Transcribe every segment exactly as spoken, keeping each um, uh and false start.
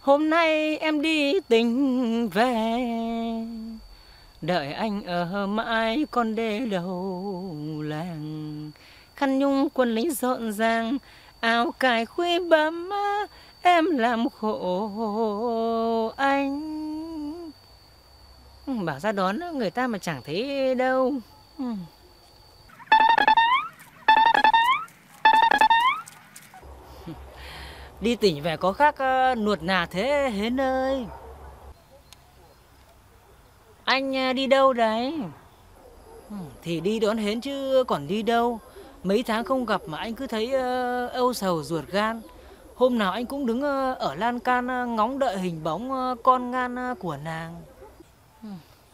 Hôm nay em đi tình về, đợi anh ở mãi con đê đầu làng. Khăn nhung quân lính rộn ràng, áo cài khuy bấm, em làm khổ anh. Bảo ra đón người ta mà chẳng thấy đâu. Đi tỉnh về có khác uh, nuột nà thế Hến ơi. Anh uh, đi đâu đấy? Ừ, thì đi đón Hến chứ còn đi đâu. Mấy tháng không gặp mà anh cứ thấy uh, âu sầu ruột gan. Hôm nào anh cũng đứng uh, ở lan can uh, ngóng đợi hình bóng uh, con ngan uh, của nàng. Ừ.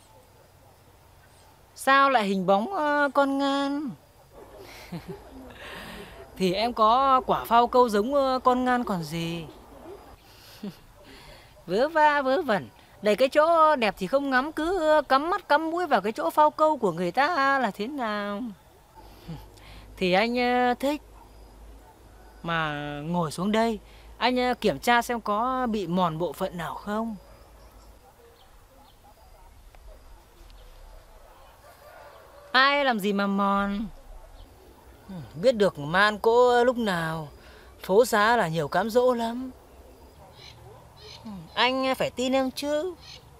Sao lại hình bóng uh, con ngan? Thì em có quả phao câu giống uh, con ngan còn gì. Vớ va vớ vẩn, đầy cái chỗ đẹp thì không ngắm, cứ cắm mắt cắm mũi vào cái chỗ phao câu của người ta là thế nào? Thì anh thích. Mà ngồi xuống đây, anh kiểm tra xem có bị mòn bộ phận nào không. Ai làm gì mà mòn? Biết được man cỗ lúc nào, phố xá là nhiều cám dỗ lắm. Anh phải tin em chứ.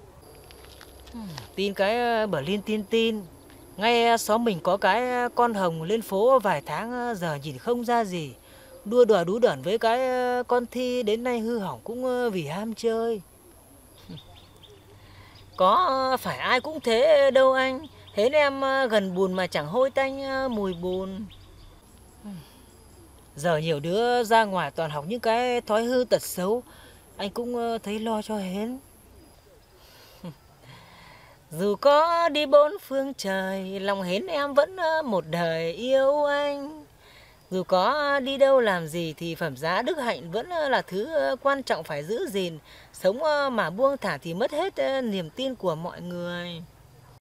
Tin cái bờ liên tin tin. Ngay xóm mình có cái con hồng lên phố vài tháng giờ nhìn không ra gì. Đua đòi đú đởn với cái con Thi đến nay hư hỏng cũng vì ham chơi. Có phải ai cũng thế đâu anh. Thế nên em gần bùn mà chẳng hôi tanh mùi bùn. Giờ nhiều đứa ra ngoài toàn học những cái thói hư tật xấu. Anh cũng thấy lo cho Hến. Dù có đi bốn phương trời, lòng Hến em vẫn một đời yêu anh. Dù có đi đâu làm gì thì phẩm giá đức hạnh vẫn là thứ quan trọng phải giữ gìn. Sống mà buông thả thì mất hết niềm tin của mọi người.